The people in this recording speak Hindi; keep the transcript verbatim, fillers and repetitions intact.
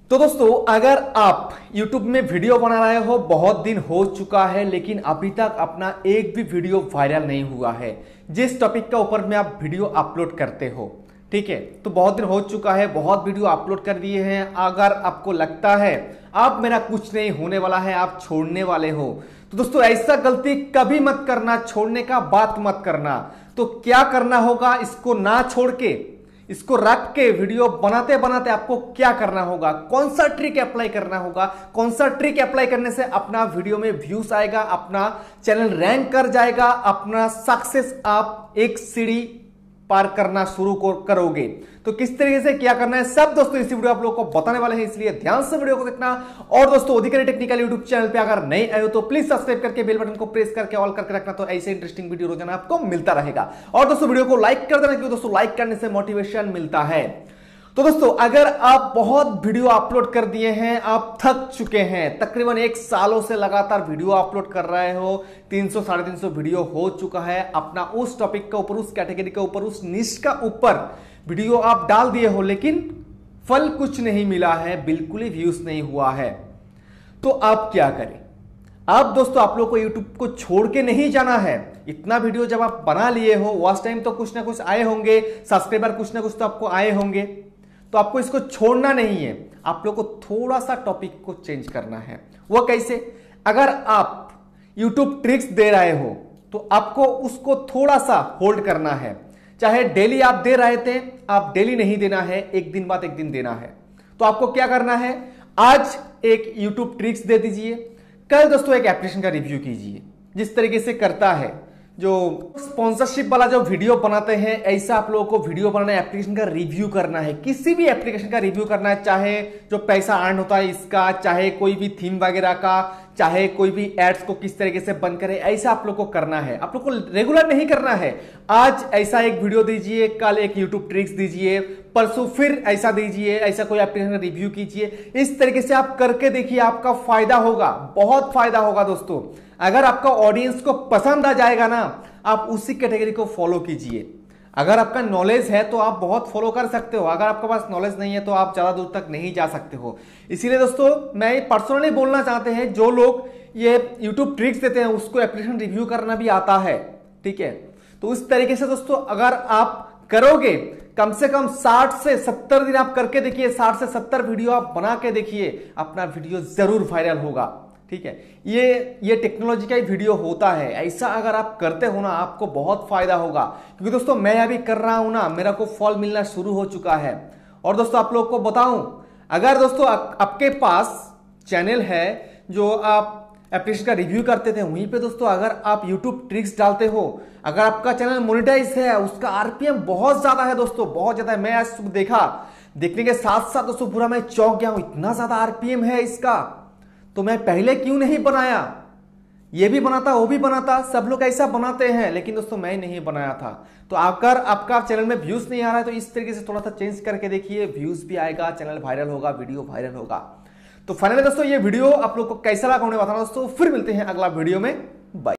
तो दोस्तों, अगर आप YouTube में वीडियो बना रहे हो, बहुत दिन हो चुका है लेकिन अभी तक अपना एक भी वीडियो वायरल नहीं हुआ है, जिस टॉपिक का ऊपर में आप वीडियो अपलोड करते हो, ठीक है, तो बहुत दिन हो चुका है, बहुत वीडियो अपलोड कर दिए हैं। अगर आपको लगता है आप मेरा कुछ नहीं होने वाला है, आप छोड़ने वाले हो, तो दोस्तों ऐसा गलती कभी मत करना, छोड़ने का बात मत करना। तो क्या करना होगा, इसको ना छोड़ के, इसको रख के वीडियो बनाते बनाते आपको क्या करना होगा, कौन सा ट्रिक अप्लाई करना होगा, कौन सा ट्रिक अप्लाई करने से अपना वीडियो में व्यूज आएगा, अपना चैनल रैंक कर जाएगा, अपना सक्सेस आप एक सीढ़ी पार करना शुरू करोगे। तो किस तरीके से क्या करना है, सब दोस्तों इसी वीडियो आप लोगों को बताने वाले हैं, इसलिए ध्यान से वीडियो को देखना। और दोस्तों, अधिकारी टेक्निकल यूट्यूब चैनल पे अगर नए आए हो तो प्लीज सब्सक्राइब करके बेल बटन को प्रेस करके ऑल करके रखना, तो ऐसे इंटरेस्टिंग वीडियो रोजाना आपको मिलता रहेगा। और दोस्तों, वीडियो को लाइक कर देना, क्योंकि दोस्तों लाइक करने से मोटिवेशन मिलता है। तो दोस्तों, अगर आप बहुत वीडियो अपलोड कर दिए हैं, आप थक चुके हैं, तकरीबन एक सालों से लगातार वीडियो अपलोड कर रहे हो, तीन सौ साढ़े तीन सौ वीडियो हो चुका है, अपना उस टॉपिक के ऊपर, उस कैटेगरी के ऊपर, उस निश का ऊपर वीडियो आप डाल दिए हो, लेकिन फल कुछ नहीं मिला है, बिल्कुल ही व्यूज नहीं हुआ है, तो आप क्या करें। अब दोस्तों, आप लोग को यूट्यूब को छोड़ के नहीं जाना है। इतना वीडियो जब आप बना लिए हो, वॉच टाइम तो कुछ ना कुछ आए होंगे, सब्सक्राइबर कुछ ना कुछ तो आपको आए होंगे, तो आपको इसको छोड़ना नहीं है। आप लोग को थोड़ा सा टॉपिक को चेंज करना है। वो कैसे? अगर आप YouTube ट्रिक्स दे रहे हो तो आपको उसको थोड़ा सा होल्ड करना है। चाहे डेली आप दे रहे थे, आप डेली नहीं देना है, एक दिन बाद एक दिन देना है। तो आपको क्या करना है, आज एक YouTube ट्रिक्स दे दीजिए, कल दोस्तों एक एप्लीकेशन का रिव्यू कीजिए। जिस तरीके से करता है जो स्पॉन्सरशिप वाला जो वीडियो बनाते हैं, ऐसा आप लोगों को वीडियो बनाना है, एप्लीकेशन का रिव्यू करना है, किसी भी एप्लीकेशन का रिव्यू करना है, चाहे जो पैसा अर्न होता है इसका, चाहे कोई भी थीम वगैरह का, चाहे कोई भी एड्स को किस तरीके से बंद करे, ऐसा आप लोग को करना है। आप लोग को रेगुलर नहीं करना है। आज ऐसा एक वीडियो दीजिए, कल एक यूट्यूब ट्रिक्स दीजिए, परसों फिर ऐसा दीजिए, ऐसा कोई एप्लीकेशन का रिव्यू कीजिए। इस तरीके से आप करके देखिए, आपका फायदा होगा, बहुत फायदा होगा दोस्तों। अगर आपका ऑडियंस को पसंद आ जाएगा ना, आप उसी कैटेगरी को फॉलो कीजिए। अगर आपका नॉलेज है तो आप बहुत फॉलो कर सकते हो, अगर आपके पास नॉलेज नहीं है तो आप ज्यादा दूर तक नहीं जा सकते हो। इसीलिए दोस्तों, मैं पर्सनली बोलना चाहते हैं, जो लोग ये YouTube ट्रिक्स देते हैं उसको एप्लीकेशन रिव्यू करना भी आता है, ठीक है। तो इस तरीके से दोस्तों अगर आप करोगे, कम से कम साठ से सत्तर दिन आप करके देखिए, साठ से सत्तर वीडियो आप बना के देखिए, अपना वीडियो जरूर वायरल होगा, ठीक है। ये ये टेक्नोलॉजी का ही वीडियो होता है, ऐसा अगर आप करते हो ना, आपको बहुत फायदा होगा। क्योंकि दोस्तों मैं अभी कर रहा हूं ना, मेरा को फॉल मिलना शुरू हो चुका है। और दोस्तों आप लोग को बताऊं, अगर दोस्तों आपके पास चैनल है जो आप एप्लीकेशन का रिव्यू करते थे, वहीं पे दोस्तों अगर आप यूट्यूब ट्रिक्स डालते हो, अगर आपका चैनल मोनेटाइज है, उसका आरपीएम बहुत ज्यादा है दोस्तों, बहुत ज्यादा है। मैं आज देखा, देखने के साथ साथ दोस्तों पूरा मैं चौंक गया हूं, इतना ज्यादा आरपीएम है इसका, तो मैं पहले क्यों नहीं बनाया। ये भी बनाता, वो भी बनाता, सब लोग ऐसा बनाते हैं, लेकिन दोस्तों मैं नहीं बनाया था। तो अगर आपका चैनल में व्यूज नहीं आ रहा है तो इस तरीके से थोड़ा सा चेंज करके देखिए, व्यूज भी आएगा, चैनल वायरल होगा, वीडियो वायरल होगा। तो फाइनली दोस्तों, ये वीडियो आप लोग को कैसा लगा उन्हें बताना दोस्तों। फिर मिलते हैं अगला वीडियो में, बाय।